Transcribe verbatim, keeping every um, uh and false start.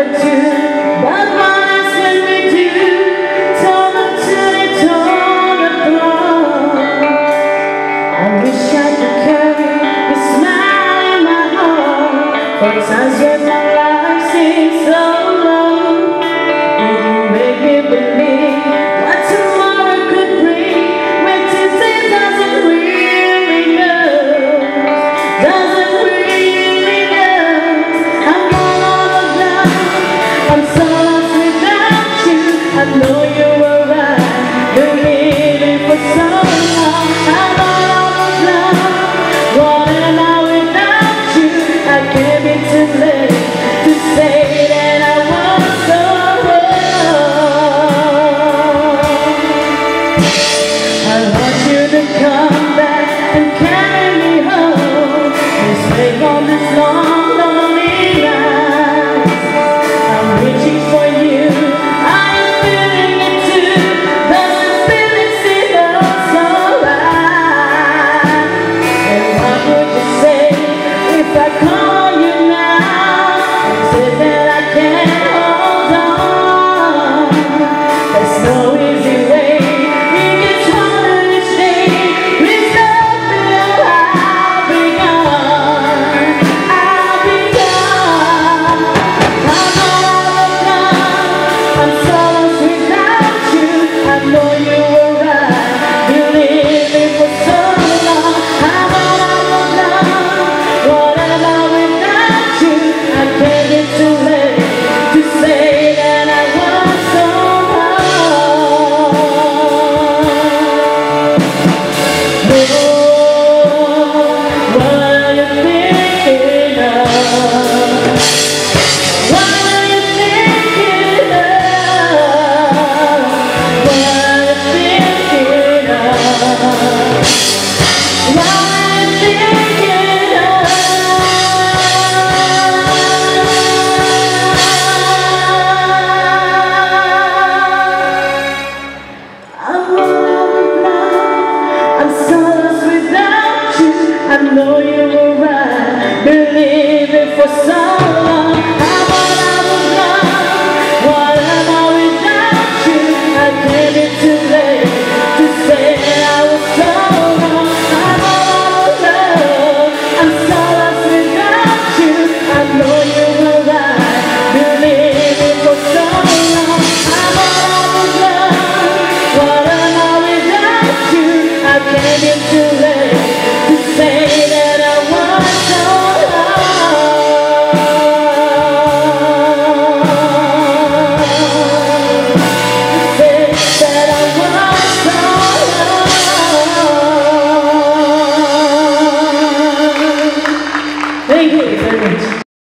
never do. But what else can we do? Torn up till it torn apart. I wish I could carry the smile in my heart for times when my life seems so long. You make me believe what tomorrow could bring, when today doesn't really know, doesn't really know. I'm all alone, I'm so lost without you. I know you were right, been waiting for so long. I'm all alone, what am I without you? I can't be too late to say that I was so wrong. I want you to come back and carry me home. Please take on this long, lonely night. I'm reaching for you, I am feeling it too. Those feelings feel so right. And what would you say if I call you now and say that I can't hold on? There's no easy way. It gets harder each day. Please don't feel I'll be gone. I'll be gone. I'm all alone. I'm so lost without you. I know you were right. You leave me for so long. I'm all alone. What am I without you? I can't get too late to say that I was so wrong. Oh, what are you thinking of? What are you thinking of? What are you thinking of? What are you thinking of? I'm all alone, I'm so lost without you. I know you were right, believing for so long. I'm all alone, what am I without you? I can't be too late to say I was so wrong. I'm all alone, I'm so lost without you. I know you were right, believing for so long. I'm all alone, what am I without you? I can't get too